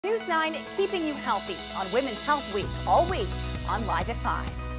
News 9 keeping you healthy on Women's Health Week all week on Live at 5.